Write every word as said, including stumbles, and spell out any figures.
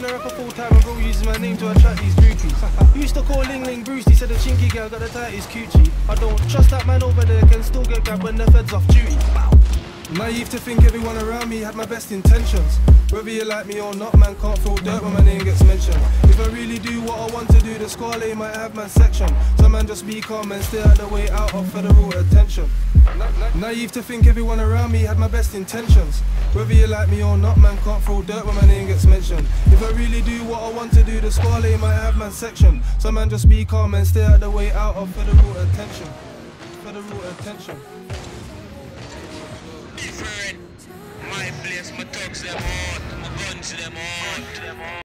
tryna rap a full time and bro uses my name to attract these groupies. Used to call Ling Ling Bruce, he said the chinky girl got the tightest coochie. I don't trust that man over there, can still get grabbed when the fed's off duty. Naive to think everyone around me had my best intentions. Whether you like me or not, man can't throw dirt when my name gets mentioned. If I really do what I want to do, the squad might have man section. So man just be calm and stay out the way out of federal attention. Naive to think everyone around me had my best intentions. Whether you like me or not, man can't throw dirt when my name gets mentioned. If I really do what I want to do, the squad might have man section. So man just be calm and stay out the way out of federal attention. Federal attention. Different. My place, my thugs them out, my guns them out.